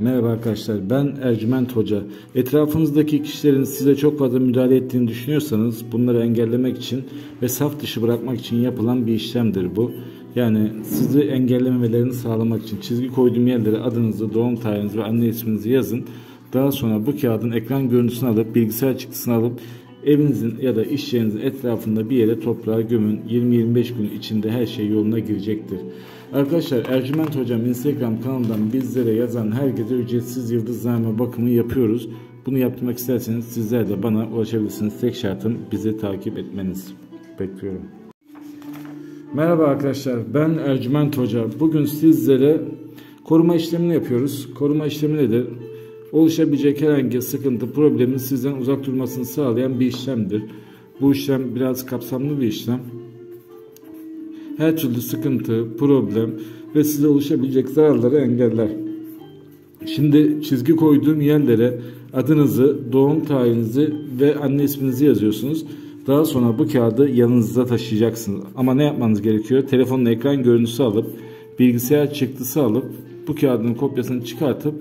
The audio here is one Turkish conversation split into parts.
Merhaba arkadaşlar, ben Ercüment Hoca. Etrafınızdaki kişilerin size çok fazla müdahale ettiğini düşünüyorsanız bunları engellemek için ve saf dışı bırakmak için yapılan bir işlemdir bu. Yani sizi engellememelerini sağlamak için çizgi koyduğum yerlere adınızı, doğum tarihinizi ve anne isminizi yazın. Daha sonra bu kağıdın ekran görüntüsünü alıp bilgisayar çıktısını alıp evinizin ya da iş yerinizin etrafında bir yere toprağa gömün. 20-25 gün içinde her şey yoluna girecektir. Arkadaşlar, Ercüment Hocam Instagram kanalından bizlere yazan herkese ücretsiz yıldızname bakımı yapıyoruz. Bunu yaptırmak isterseniz sizler de bana ulaşabilirsiniz. Tek şartım bizi takip etmeniz. Bekliyorum. Merhaba arkadaşlar, ben Ercüment Hoca. Bugün sizlere koruma işlemini yapıyoruz. Koruma işlemi nedir? Oluşabilecek herhangi sıkıntı, problemin sizden uzak durmasını sağlayan bir işlemdir. Bu işlem biraz kapsamlı bir işlem. Her türlü sıkıntı, problem ve size oluşabilecek zararları engeller. Şimdi çizgi koyduğum yerlere adınızı, doğum tarihinizi ve anne isminizi yazıyorsunuz. Daha sonra bu kağıdı yanınızda taşıyacaksınız. Ama ne yapmanız gerekiyor? Telefonun ekran görüntüsü alıp, bilgisayar çıktısı alıp, bu kağıdın kopyasını çıkartıp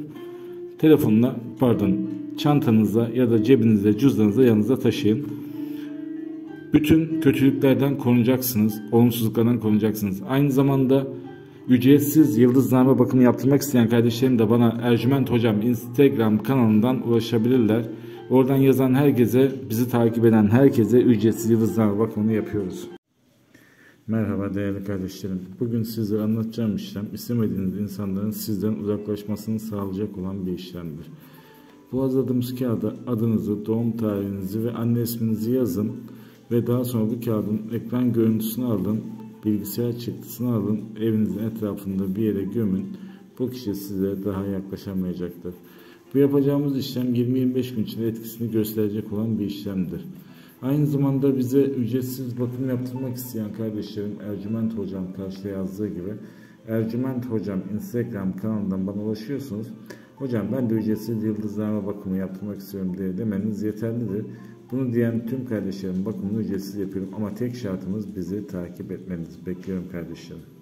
çantanızda ya da cebinizde, cüzdanınızda yanınızda taşıyın. Bütün kötülüklerden korunacaksınız, olumsuzluklardan korunacaksınız. Aynı zamanda ücretsiz yıldızname bakımı yaptırmak isteyen kardeşlerim de bana Ercüment Hocam Instagram kanalından ulaşabilirler. Oradan yazan herkese, bizi takip eden herkese ücretsiz yıldızname bakımını yapıyoruz. Merhaba değerli kardeşlerim. Bugün size anlatacağım işlem, istemediğiniz insanların sizden uzaklaşmasını sağlayacak olan bir işlemdir. Bu hazırladığımız kağıda adınızı, doğum tarihinizi ve anne isminizi yazın ve daha sonra bu kağıdın ekran görüntüsünü alın, bilgisayar çıktısını alın, evinizin etrafında bir yere gömün. Bu kişi size daha yaklaşamayacaktır. Bu yapacağımız işlem 20-25 gün içinde etkisini gösterecek olan bir işlemdir. Aynı zamanda bize ücretsiz bakım yaptırmak isteyen kardeşlerim Ercüment Hocam karşıda yazdığı gibi Ercüment Hocam Instagram kanalından bana ulaşıyorsunuz. Hocam ben de ücretsiz yıldızname bakımı yaptırmak istiyorum diye demeniz yeterlidir. Bunu diyen tüm kardeşlerim bakımını ücretsiz yapıyorum ama tek şartımız bizi takip etmeniz. Bekliyorum kardeşlerim.